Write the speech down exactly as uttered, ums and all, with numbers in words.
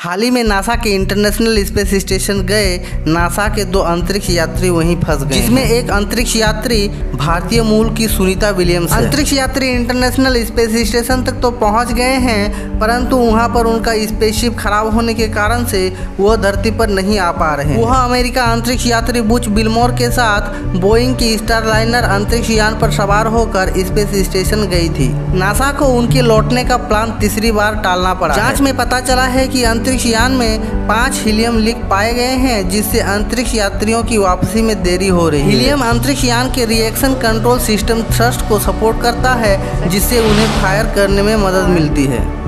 हाल ही में नासा के international space station गए नासा के दो अंतरिक्ष यात्री वहीं फंस गए, जिसमें एक अंतरिक्ष यात्री भारतीय मूल की सुनीता विलियम्स है। अंतरिक्ष यात्री इंटरनेशनल स्पेस स्टेशन तक तो पहुंच गए हैं, परंतु वहां पर उनका स्पेसशिप खराब होने के कारण से वह धरती पर नहीं आ पा रहे हैं। वह अमेरिका अंतरिक्ष यात्री बुच विल्मोर के साथ बोइंग की स्टारलाइनर अंतरिक्ष यान पर सवार होकर स्पेस स्टेशन गई थी। नासा को उनके लौटने का प्लान तीसरी बार टालना पड़ा। जांच में पता चला है कि अंतरिक्ष यान में पांच हीलियम लीक पाए गए हैं, जिससे अंतरिक्ष यात्रियों की वापसी में देरी हो रही है। हीलियम अंतरिक्ष यान के रिएक्शन कंट्रोल सिस्टम थ्रस्ट को सपोर्ट करता है, जिससे उन्हें फायर करने में मदद मिलती है।